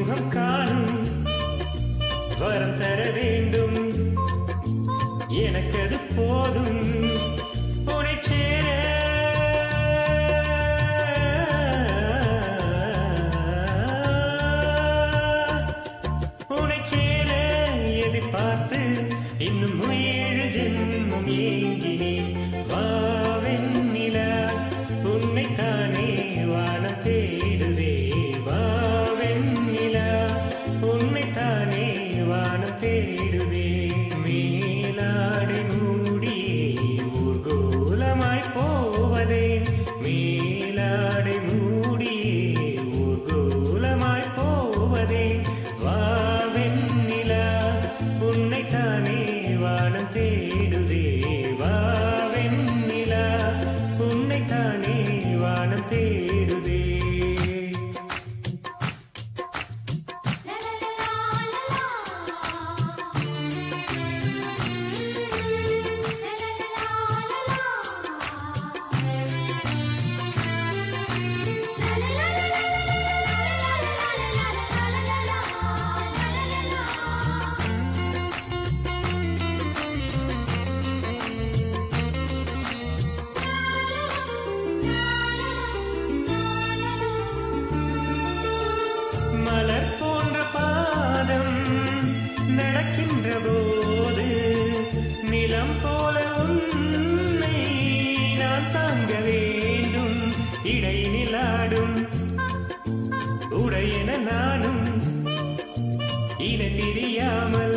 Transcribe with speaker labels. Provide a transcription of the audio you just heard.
Speaker 1: முகம் காணும் வரம் தர வேண்டும் எனக்கு அது போதும் உன்னை சேர உன்னை சேர எதிர்பார்த்து இன்னும் 7 ஜென்மம் ஏங்கினேன் வாவெண்ணிலா உன்னைத்தானே வானம் தேடுதே வாவெண்ணிலா உன்னைத்தானே வானம் தேடுதே மேலாடை மூடியே ஊர்கோலமாய் போவதே மேலாடை மூடியே ஊர்கோலமாய் போவதே வாவெண்ணிலா உன்னைத்தானே வானம் தேடுதே வாவெண்ணிலா உன்னைத்தானே வானம் தேடுதே மலர் போன்ற பாதம் நடக்கின்ற போது நிலம் போல உன்னை நான் தாங்க வேண்டும் இடைநிலாடும் உடையென நானும் இன பிரியாமல்